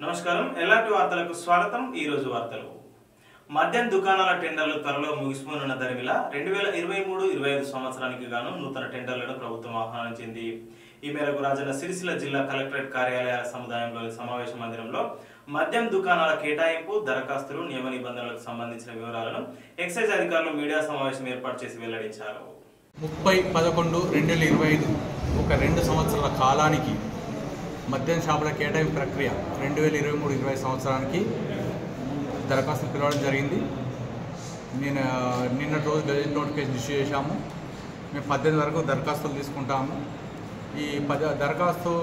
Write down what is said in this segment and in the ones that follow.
నమస్కారం ఎల్ఆర్టీ వార్తలకు స్వాగతం। ఈ రోజు వార్తలు మద్యం దుకాణాల టెండర్లు త్వరలో ముగిసిపోనున్న దరిమిలా 2023-25 సంవత్సరానికి గాను నూతన టెండర్లను ప్రభుత్వం ఆహ్వానించింది। ఈ మేరకు రాజన్న సిరిసిల్ల జిల్లా కలెక్టరేట్ కార్యాలయాల సముదాయంలోని సమావేశ మందిరంలో మద్యం దుకాణాల కేటాయింపు, దరఖాస్తులు, నియమ నిబంధనలకు సంబంధించిన వివరాలను ఎక్సైజ్ అధికారులు మీడియా సమావేశం ఏర్పాటు చేసి వెల్లడించారు। 30/11/2025 ఒక 2 సంవత్సరాల కాలానికి మద్యం షాపుల కేటాయింపు ప్రక్రియ 2023-25 సంవత్సరానికి దరఖాస్తులు పిలవడం జరిగింది। నిన్నటి రోజు గెజెట్ నోటిఫికేషన్ ఇష్యూ చేశాము। మేము 18 వరకు దరఖాస్తులు తీసుకుంటాము। ఈ దరఖాస్తు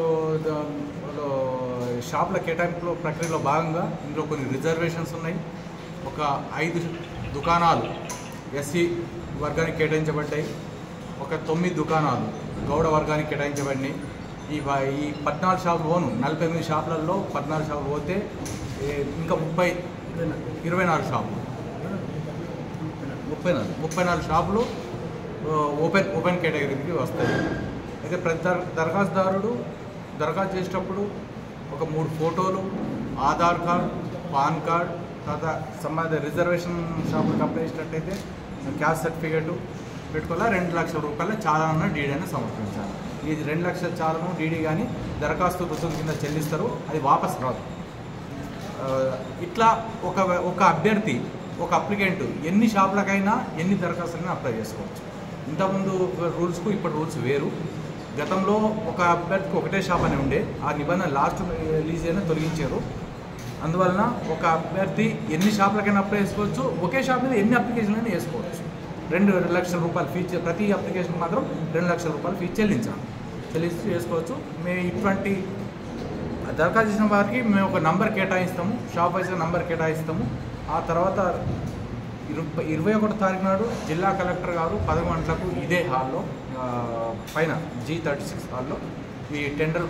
షాపుల కేటాయింపు ప్రక్రియలో భాగంగా ఇందులో కొన్ని రిజర్వేషన్స్ ఉన్నాయి। ఒక 5 దుకాణాలు ఎస్సీ వర్గానికి కేటాయించబడ్డాయి, ఒక 9 దుకాణాలు గౌడ వర్గానికి కేటాయించబడినాయి। ఈ 14 షాపులు పోను 48 షాపులలో 14 షాపులు పోతే ఇంకా 24 షాపులు 34 షాపులు ఓపెన్ కేటగిరీకి వస్తాయి। అయితే ప్రతి దరఖాస్తుదారుడు దరఖాస్తు చేసేటప్పుడు ఒక 3 ఫోటోలు, ఆధార్ కార్డ్, పాన్ కార్డ్, తర్వాత సంబంధిత రిజర్వేషన్ షాపులకు అప్లై చేసినట్టయితే క్యాస్ట్ సర్టిఫికేటు పెట్టుకోవాలా। 2 లక్షల రూపాయల చాలాన డీడీ అని సమర్పించాలి। ఇది 2 లక్షల చాలను డీడీ కానీ దరఖాస్తు రుసుము కింద చెల్లిస్తారు, అది వాపస్ రాదు। ఇట్లా ఒక అభ్యర్థి ఒక అప్లికెంట్ ఎన్ని షాపులకైనా ఎన్ని దరఖాస్తులైనా అప్లై చేసుకోవచ్చు। ఇంతకుముందు రూల్స్కు ఇప్పుడు రూల్స్ వేరు। గతంలో ఒక అభ్యర్థికి ఒకటే షాప్ అని ఉండే, ఆ నిబంధన లాస్ట్ రిలీజ్ అయినా తొలగించారు। అందువలన ఒక అభ్యర్థి ఎన్ని షాపులకైనా అప్లై చేసుకోవచ్చు, ఒకే షాప్ మీద ఎన్ని అప్లికేషన్లైనా వేసుకోవచ్చు। 2 లక్షల రూపాయలు ఫీజు, ప్రతి అప్లికేషన్ మాత్రం 2 లక్షల రూపాయలు ఫీజు చెల్లించి చేసుకోవచ్చు। మేము ఇటువంటి దరఖాస్తు చేసిన వారికి మేము ఒక నంబర్ కేటాయిస్తాము, షాప్ వైజ్గా నంబర్ కేటాయిస్తాము। ఆ తర్వాత 21వ తారీఖు నాడు జిల్లా కలెక్టర్ గారు 11 గంటలకు ఇదే హాల్లో పైన G36 హాల్లో ఈ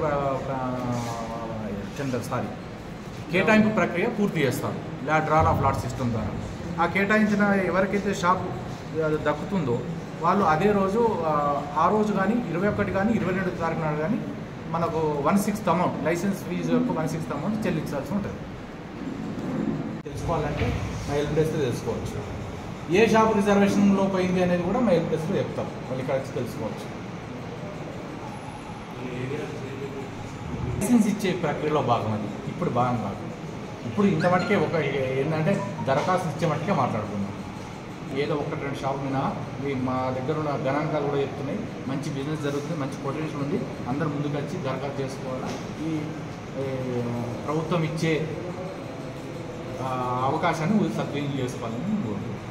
కేటాయింపు ప్రక్రియ పూర్తి చేస్తారు డ్రాల్ ఆఫ్ లాట్ సిస్టమ్ ద్వారా। ఆ కేటాయించిన ఎవరికైతే షాప్ దక్కుతుందో వాళ్ళు అదే రోజు ఆ రోజు కానీ 21 కానీ 22 తారీఖు నాడు కానీ మనకు 1/6 అమౌంట్, లైసెన్స్ ఫీజు యొక్క 1/6 అమౌంట్ చెల్లించాల్సి ఉంటుంది। తెలుసుకోవాలంటే మా హెల్ప్ డెస్క్లో తెలుసుకోవచ్చు। ఏ షాప్ రిజర్వేషన్లో పోయింది అనేది కూడా మా హెల్ప్ డెస్క్లో చెప్తాం, వాళ్ళు ఇక్కడ వచ్చి తెలుసుకోవచ్చు। లైసెన్స్ ఇచ్చే ప్రక్రియలో భాగం అది, ఇప్పుడు భాగం కాదు। ఇప్పుడు ఇంత మటుకే ఏంటంటే దరఖాస్తు ఇచ్చే మట్టుకే మాట్లాడుకున్నాం। ఏదో 1-2 షాప్ మీద మా దగ్గర ఉన్న గణాంకాలు కూడా చెప్తున్నాయి, మంచి బిజినెస్ జరుగుతుంది, మంచి పొటెన్షియల్ ఉంది, అందరు ముందుకు వచ్చి దరఖాస్తు చేసుకోవాలా। ఈ ప్రభుత్వం ఇచ్చే అవకాశాన్ని సద్వినియోగం చేసుకోవాలని కోరుకుంటున్నాను।